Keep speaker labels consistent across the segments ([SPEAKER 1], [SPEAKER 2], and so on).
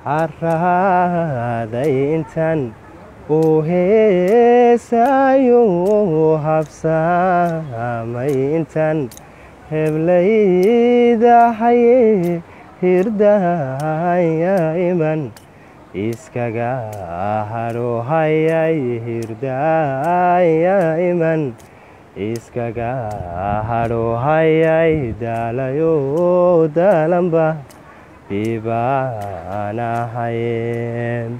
[SPEAKER 1] harraaday intan uu heesaayo habsaamay intan heblayda haye hirdaya iman iskaga haro hayay hirdaya iman iskaga haro hayay daalayo daalanba bibaanahaye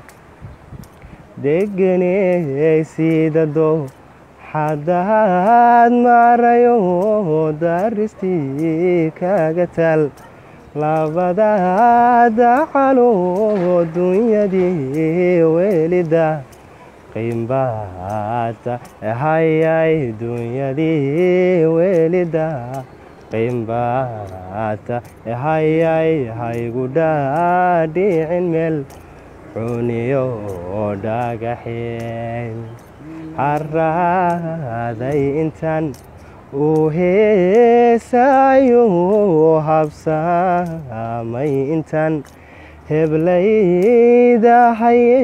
[SPEAKER 1] degeney sidado xadaad marayo daristii kaga tal labadaada calo dunyadii welida qimbata hayay dunyadii welida qimbata hayay haygu dhaadhicin meel xuniyo dhagaxeen harraaday intan uu heesaayo habsaamay intan heblayda haye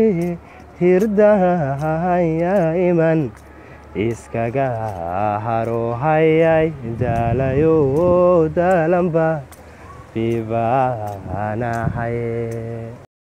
[SPEAKER 1] hirdaya iman iskaga haro hayay daalayo daalanba bibaanahaye